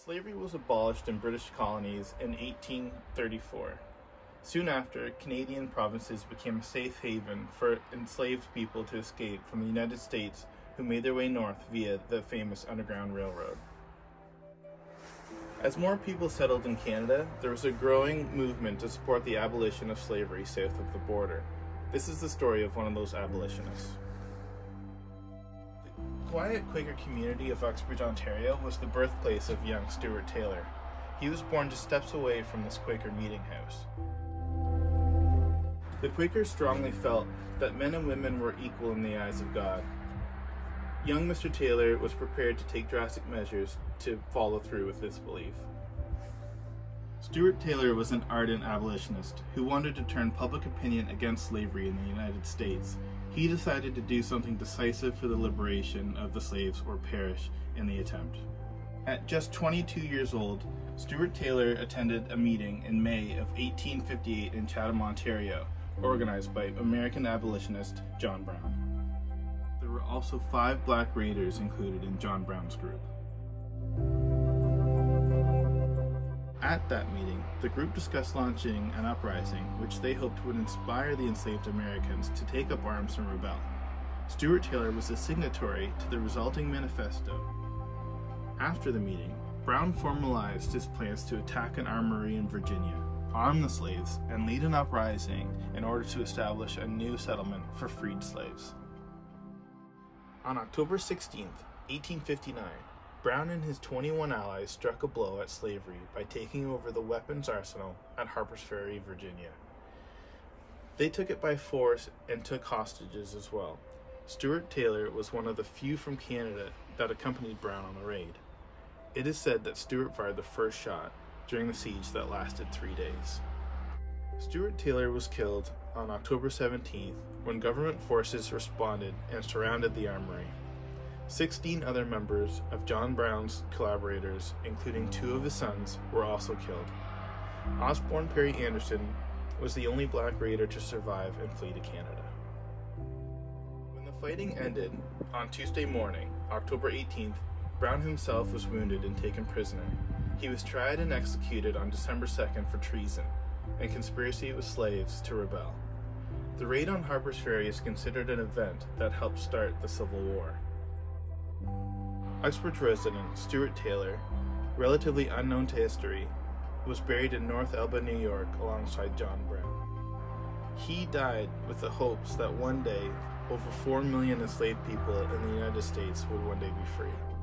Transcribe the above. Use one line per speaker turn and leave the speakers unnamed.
Slavery was abolished in British colonies in 1834. Soon after, Canadian provinces became a safe haven for enslaved people to escape from the United States who made their way north via the famous Underground Railroad. As more people settled in Canada, there was a growing movement to support the abolition of slavery south of the border. This is the story of one of those abolitionists. The quiet Quaker community of Uxbridge, Ontario was the birthplace of young Stuart Taylor. He was born just steps away from this Quaker meeting house. The Quakers strongly felt that men and women were equal in the eyes of God. Young Mr. Taylor was prepared to take drastic measures to follow through with this belief. Stuart Taylor was an ardent abolitionist who wanted to turn public opinion against slavery in the United States. He decided to do something decisive for the liberation of the slaves or perish in the attempt. At just 22 years old, Stuart Taylor attended a meeting in May of 1858 in Chatham, Ontario, organized by American abolitionist John Brown. There were also 5 Black Raiders included in John Brown's group. At that meeting, the group discussed launching an uprising which they hoped would inspire the enslaved Americans to take up arms and rebel. Stuart Taylor was a signatory to the resulting manifesto. After the meeting, Brown formalized his plans to attack an armory in Virginia, arm the slaves, and lead an uprising in order to establish a new settlement for freed slaves. On October 16, 1859, Brown and his 21 allies struck a blow at slavery by taking over the weapons arsenal at Harper's Ferry, Virginia. They took it by force and took hostages as well. Stuart Taylor was one of the few from Canada that accompanied Brown on the raid. It is said that Stuart fired the first shot during the siege that lasted 3 days. Stuart Taylor was killed on October 17th when government forces responded and surrounded the armory. 16 other members of John Brown's collaborators, including 2 of his sons, were also killed. Osborne Perry Anderson was the only Black Raider to survive and flee to Canada. When the fighting ended on Tuesday morning, October 18th, Brown himself was wounded and taken prisoner. He was tried and executed on December 2nd for treason and conspiracy with slaves to rebel. The raid on Harper's Ferry is considered an event that helped start the Civil War. Uxbridge resident Stuart Taylor, relatively unknown to history, was buried in North Elba, New York alongside John Brown. He died with the hopes that one day over 4 million enslaved people in the United States would one day be free.